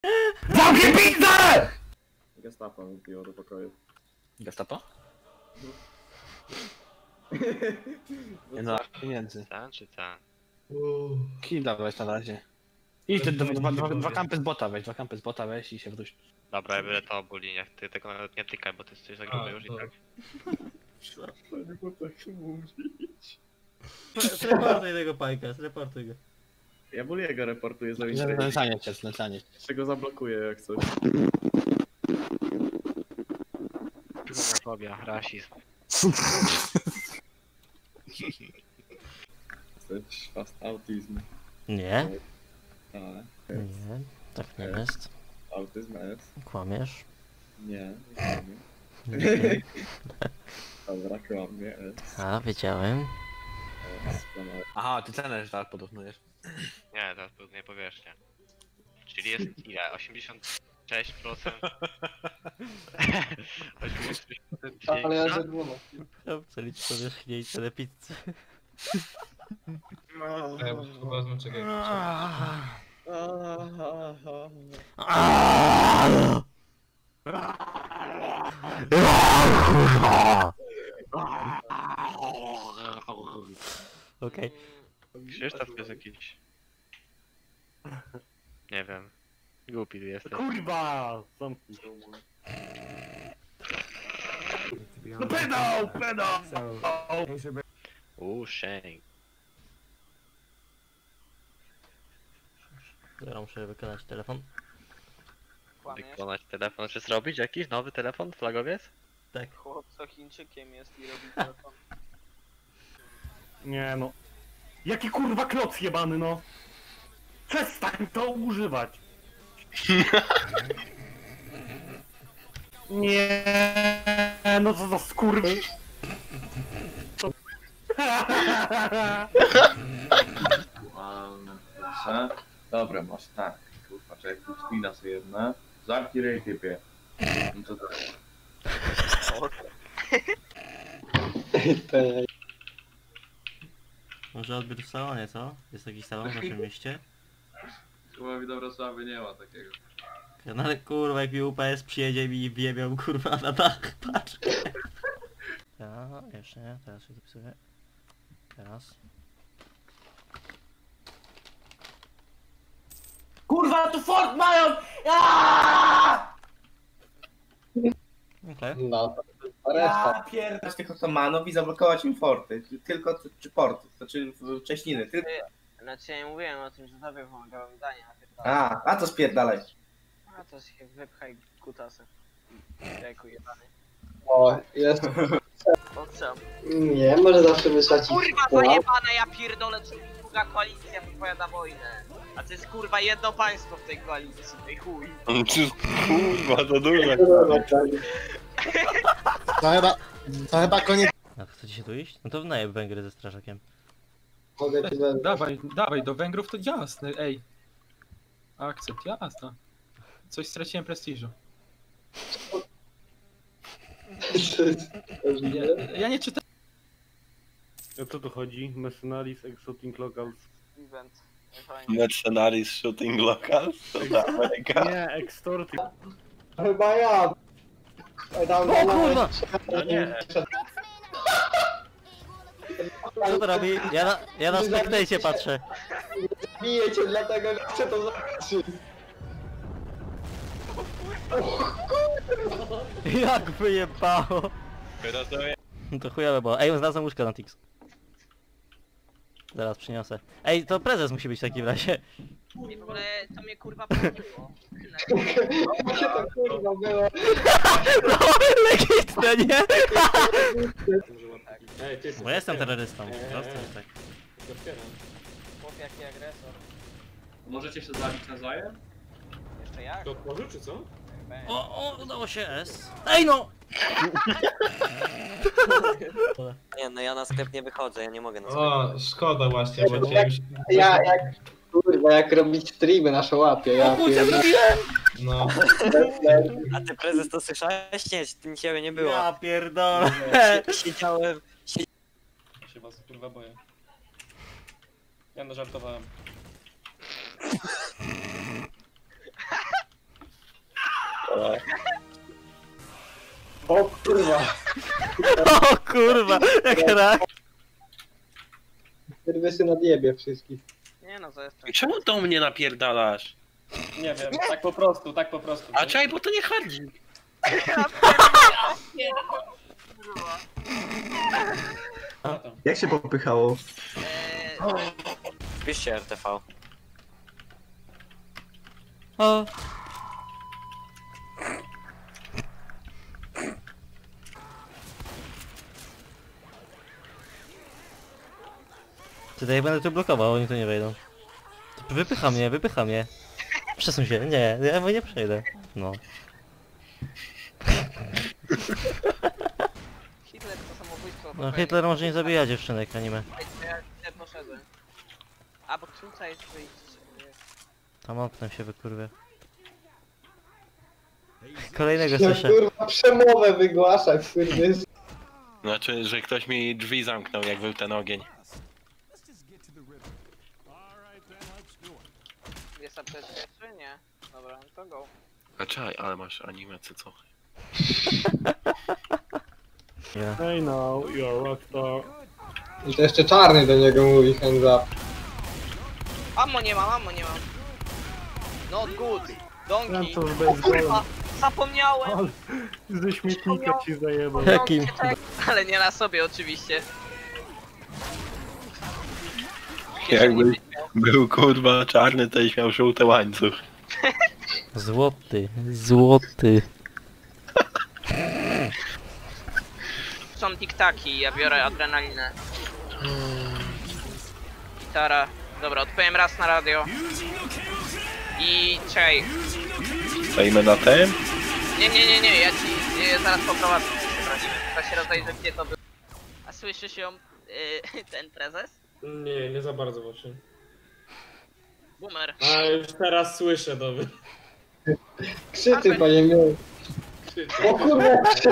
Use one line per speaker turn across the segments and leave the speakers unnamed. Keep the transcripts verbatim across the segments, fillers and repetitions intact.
Zamknij pizdę!
Gestapo mi piło do pokoju.
Gestapo? Nie no, pieniędzy.
Ten czy ten?
Kij dawać na razie. Idź, te dwa, dwa, dwa, dwa kampy z bota weź, dwa kampy z bota weź i się wróć.
Dobra, ja biorę to obuli, nie, ty tego nawet nie tykaj, bo ty jesteś za gruby już i tak.
Nie było tak mówić.
Zreportuj tego pajka, zreportuj go.
Ja Buliego reportuję za
Znęcanie
Instagram.
cię, znęcanie cię.
Jeszcze go zablokuję jak coś.
Xenofobia, rasizm.
Jesteś fast autyzm.
Nie,
Tak.
nie, tak nie jest.
Autyzm jest.
Kłamiesz.
Nie, nie kłamie.
Nie.
Dobra, kłamie jest.
A, wiedziałem.
Doskonale.
Aha, ty cenę tak porównujesz.
Nie, teraz porównuję powierzchnię. Czyli jest ile? osiemdziesiąt sześć procent? osiemdziesiąt sześć procent
Ale ja
dźwięka?
że dwunastkę.
Dobrze, licz sobie i tyle pizzy.
Ja już chyba wezmę, czekaj.
Okej.
Krzysztof to jest jakiś... Nie wiem. Głupi ty jesteś.
Kurwa! Zamknij. No pedał! Pedał!
Uuu, Shank.
Dobra, muszę wykonać telefon.
Wykonać telefon. Czy zrobić jakiś nowy telefon? Flagowiec?
Tak.
Chłopco Chińczykiem jest i robi telefon.
Nie no. Jaki kurwa kloc jebany no! Przestań to używać! Nie, no co za skurwy!
Proszę. Dobra, masz tak. Kurwa, czekaj, tu spina sobie jedna. Zamknij ryj, typie. No to tak.
Może odbiór w salonie, co? Jest jakiś salon w naszym mieście?
Chyba mi do Wrocławia nie ma takiego.
No ale kurwa, jak mi U P S przyjedzie mi i wjebiał kurwa na dach, patrz. Ja, jeszcze nie, teraz się zapisuję. Teraz.
Kurwa, tu fort mają!
Okej.
No, to reszta. Pierdać tych otomanów i zablokować im forty. Tylko czy porty, to czy wcześniny. Tylko...
Znaczy ja nie mówiłem o tym, że tobie pomagało mi danie, a ty
A, a to spierdalaj.
A to się wypchaj kutasem. Jajku jebany.
O, jest.
O co?
Nie, może zawsze wysłać
Kurwa zajebana, ja pierdolę, co mi druga koalicja wypowiada wojnę. A to jest kurwa jedno państwo w tej koalicji, tej chuj.
Kurwa, to duże.
To chyba, to chyba koniec.
A chcecie się tu iść? No to najeb Węgry ze strażakiem.
Mogę ci wezwać.
Dawaj, dawaj, do Węgrów to jasne, ej. Akcept, jasne. Coś straciłem prestiżu. Ja, ja nie czytam.
O co tu chodzi? Mercenaries, Exotic Locals.
Event. Fajnie.
Mercenaries shooting locals? To za Ameryka.
Nie, Extorting.
Chyba ja. Tam,
O kurwa!
No nie.
Co to robi? Ja na, ja na Spectacie patrzę.
Biję cię, dlatego chcę to zobaczyć.
Jak wyjebało! No to chujowe było. Ej, znalazłem łóżko na Tix. Zaraz przyniosę. Ej, to prezes musi być w takim razie.
I w ogóle to mnie kurwa pomyliło.
Jakie to kurwa było.
No, legitne, nie? Bo ja jestem terrorystą. Prosto jest tak.
Chłop jaki agresor.
Możecie się zabić nawzajem?
Jeszcze jak?
To otworzył czy co?
O, o, udało się S. Ej no!
Nie, no ja na sklep nie wychodzę, ja nie mogę na sklep.
O, szkoda właśnie, bo cię już...
Ja, jak, kurwa, jak robić streamy na szałapie, ja pierdolę.
No.
A ty prezes to słyszałeś? Nie, tym ciebie nie było.
Ja pierdolę.
Siedziałem,
Ja się was kurwa boję. Ja no żartowałem.
O kurwa.
O kurwa, jak rak.
Serwisy nadjebie wszystkich.
Nie no, to jest...
Czemu do mnie napierdalasz?
Nie wiem, tak po prostu, tak po prostu.
A czaj, bo to nie chodzi.
Jak się popychało?
Eee,
Piszcie R T V.
O. Tutaj będę tu blokował, oni tu nie wejdą. Wypycha mnie, wypycha mnie. Przesuń się, nie, ja nie przejdę. No.
Hitler to samobójstwo.
No Hitler może nie zabija dziewczynek anime.
Ja nie poszedłem. A bo ksiądza jest wyjść.
Tam oknem się wykurwia. Kolejnego
Ja
słyszę.
kurwa przemowę wygłaszać, kurwa.
Znaczy, że ktoś mi drzwi zamknął, jak był ten ogień.
Jest apteczka czy nie? Dobra, no to go.
A czaj, ale masz anime, co co?
Yeah.
I know, you're a rockstar.
I to jeszcze czarny do niego mówi hands up.
Ammo nie mam, ammo nie mam. Not good. Donkey.
to z
O
baseballem.
kurwa, zapomniałem.
Ze śmietnika ci zajebał.
Jakim?
Ale nie na sobie oczywiście.
Jakby był kurwa czarny, to już miał żółty łańcuch.
Złoty, złoty.
Są tiktaki, ja biorę adrenalinę. Gitara. Dobra, odpowiem raz na radio. I czekaj.
Stoimy na tym?
Nie, nie, nie, nie, ja ci ja zaraz poprowadzę. Trzeba się rozejrzeć gdzie to było. A słyszysz ją, yy, ten prezes?
Nie, nie za bardzo właśnie.
Boomer.
A już teraz słyszę to.
Krzyczy panie miły. O kurwa,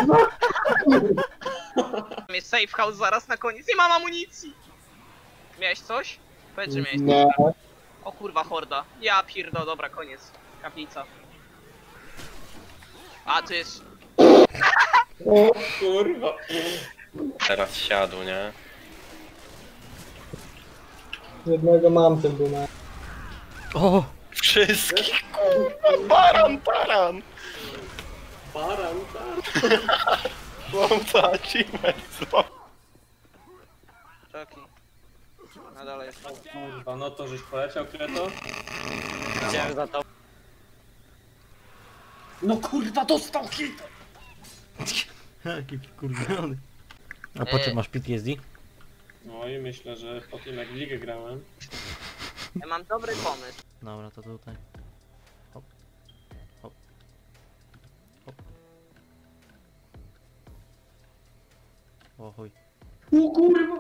Jest safe house zaraz na koniec. Nie mam amunicji! Miałeś coś? Powiedz, że miałeś.
nie.
O kurwa, horda. Ja pierdo, dobra, koniec. Kaplica. A, tu jest...
O kurwa.
Teraz siadł, nie?
Jednego mam ten boomer.
O!
Wszystkich kurwa, baran, baran!
Baran, baran.
Łomca achievement, co?
Czeki. No dalej jest.
O kurwa, no to żeś poleciał, które to?
Chciałem za to.
No kurwa, dostał hit!
Jaki kurwiony. A po czym masz P T S D?
No i myślę, że po tym jak w ligę grałem.
Ja mam dobry pomysł.
Dobra, to tutaj. Hop. Hop. Hop. O chuj.
O kurwa!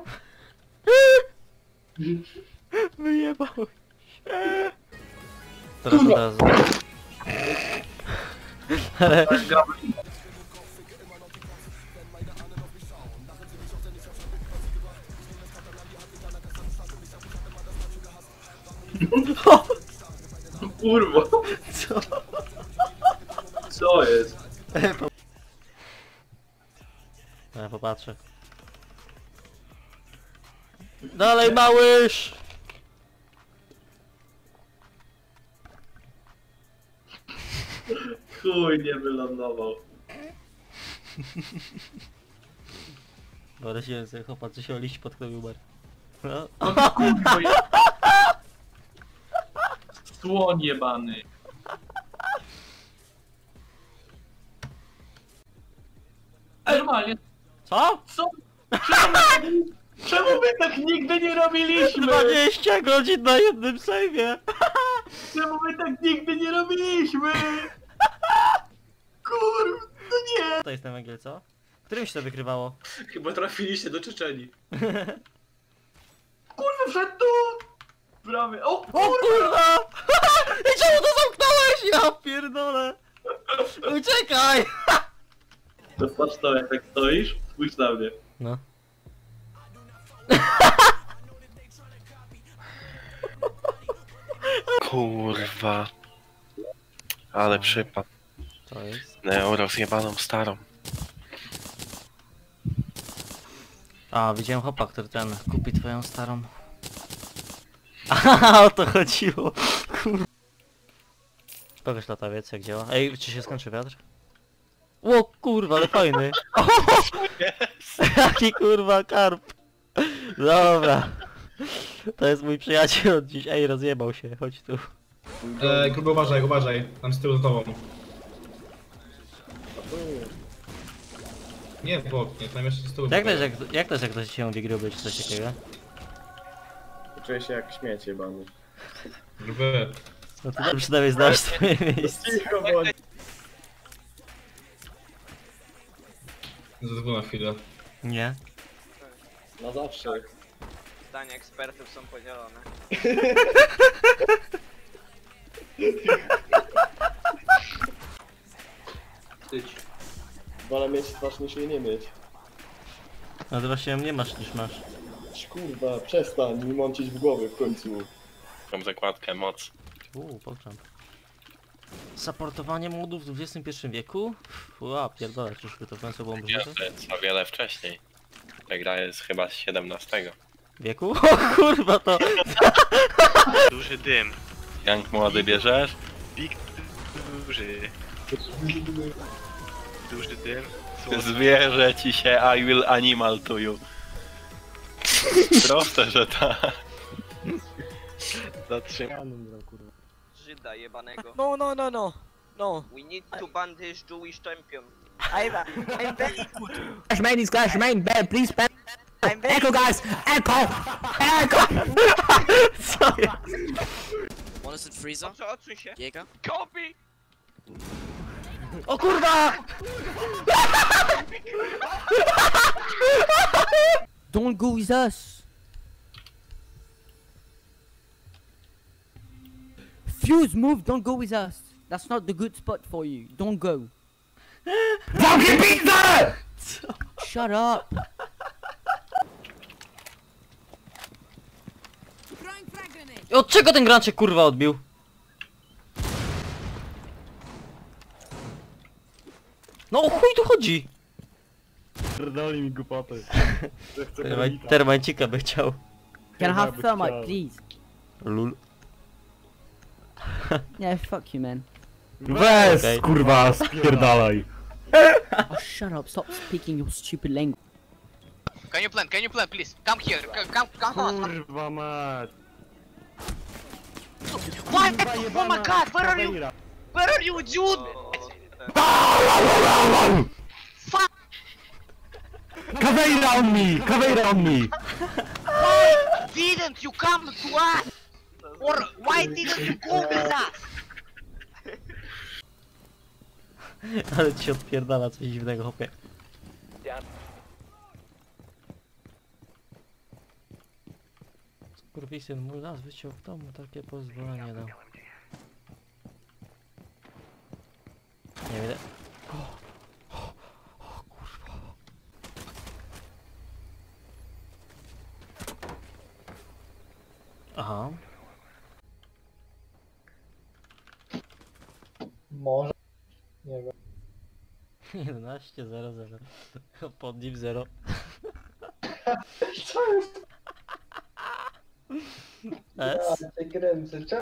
Wyjebał się. Teraz od razu. Ale...
Kurwa,
Co?
co jest?
Ja popatrzę. Dalej, małyż!
Chuj, nie wylądował.
Dobra, się sobie chłopacy się o liść pod kto umarł. No.
Kurwa, je... Słoń jebany. Normalnie.
Co?
Co? Czemu, czemu my tak nigdy nie robiliśmy?
dwadzieścia godzin na jednym sejmie!
Czemu my tak nigdy nie robiliśmy? Kurwa, no nie.
To jest ten węgiel, co? Którym się to wykrywało?
Chyba trafiliście do Czeczenii.
Kurwa, wszedł tu! Prawie. O
O
kurwa!
kurwa! I czemu to zamknąłeś? Ja pierdolę! Uciekaj!
To patrz to, jak tak stoisz, spójrz na mnie.
No.
Kurwa. Ale przypad.
To jest.
No, rozjebaną starą.
A, widziałem chłopa, który ten kupi twoją starą. Aha, o to chodziło. Kurwa. Pokaż latawiec, jak działa. Ej, czy się skończy wiatr? O kurwa, ale fajny. O, jaki kurwa karp. Dobra. To jest mój przyjaciel od dziś. Ej, rozjebał się, chodź tu.
Eee, gruby uważaj, uważaj. Tam z tyłu za tobą. Nie w oknie, tam jeszcze z tyłu.
Jak też, jak, jak też jak ktoś się mówi gruby, czy coś takiego?
Czuję się jak śmiecie, bany.
Gruby.
No to przynajmniej znasz swoje miejsce.
Cicho bądź.
Zadzwoń na chwilę.
Nie.
Na zawsze.
Zdania ekspertów są podzielone.
Tyć. Wolę mieć twarz niż jej nie mieć.
No to właśnie nie masz niż masz.
Kurwa, przestań mi mącić w głowie w końcu.
Mam zakładkę, moc.
Uuu, pokrzam. Supportowanie modów w dwudziestym pierwszym wieku? Ła, pierdolę, czyżby to w końcu było
Ja,
możliwe?
to jest o wiele wcześniej. Ta gra jest chyba z siedemnastego.
Wieku? O kurwa to!
Duży dym.
Jak młody bierzesz?
Big duży. Duży dym.
Zwierzę ci się, I will animal to you. Proste, że tak.
Zatrzymam.
Żyda jebanego.
No, no, no, no. No.
We need to ban this Jewish champion.
I'm, I'm very good.
Clash main is Clash main, ban, please ban.
I'm very
Echo guys, echo! Echo!
Co jest?
One is it Freezer?
Co, odsuń się.
Jäger?
Copy!
O kurwa!
Don't go with us. Fuse, move, don't go with us. That's not the good spot for you. Don't go. Fucking pizza! Shut up.
Od czego ten granczek kurwa odbił? No o chuj tu chodzi?
Pierdoli mi głupoty.
Terma- Termancika by chciał.
Can I have thermite, please?
Lul.
Yeah, fuck you, man.
Weź,
Okej.
kurwa, spierdalaj.
Oh, shut up. Stop speaking your stupid language.
Can you plant? Can you plant, please? Come here. Come, come, come on.
Kurwa mać.
Why? Oh my god, where are you? Where are you, dude? Fuck!
Caveira on me! Caveira on me!
Why didn't you come to us? Or why didn't you go with us?
Ale ci się odpierdala coś dziwnego, hopie. Skurwisyn, mój las wyciął w domu, takie pozwolenie dał. Nie wiem. O, o, o kurwa. Aha.
Może. Nie wiem.
jedenaście zero zero. Pod nim zero.
Co jest?
S.
Ja cię kręcę, czemu?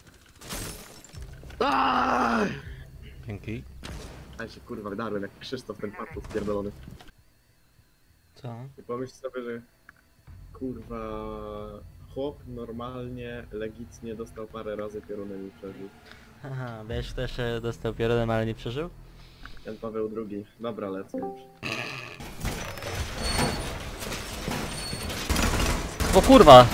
Dzięki.
Ja się kurwa wydarłem jak Krzysztof ten papu spierdolony.
Co?
I pomyśl sobie, że kurwa chłop normalnie, legitnie dostał parę razy piorunem i przeżył.
Haha, wiesz, też dostał piorunem, ale nie przeżył?
Jan Paweł drugi. Dobra, lecę już.
O kurwa!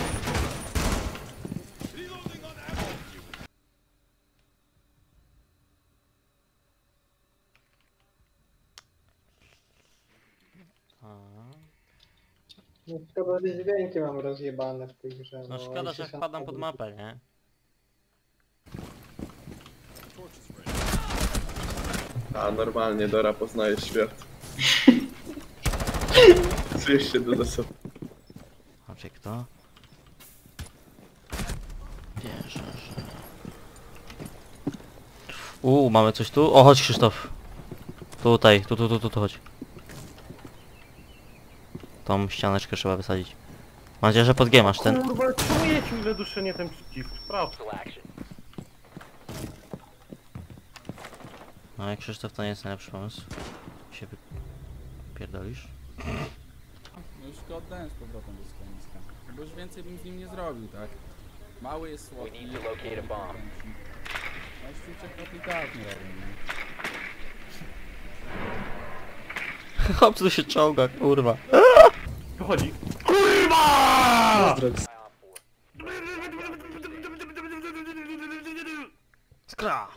No szkoda, że dźwięki mam rozjebane w tej grze.
No
i
szkoda,
się
że
sam
wpadam pod
powiem.
mapę, nie?
A normalnie Dora poznaje świat. Czujesz się do zasady.
A czy kto? Wierzę, że... Uuu, mamy coś tu? O, chodź Krzysztof. Tutaj, tu, tu, tu, tu, tu, chodź. Tą ścianeczkę trzeba wysadzić. Mam nadzieję, że pod G masz ten.
Kurwa, czujecie ile duszenie ten przycisk, prawda?
No jak Krzysztof to nie jest najlepszy pomysł. Się wypierdolisz.
No już go oddałem z powrotem do schroniska. Bo już więcej bym z nim nie zrobił, tak? Mały jest słodki. No sztuczek replikat nie robię, nie?
Chłop tu się czołga, kurwa.
Wychodzi.
Kurwa! Skra!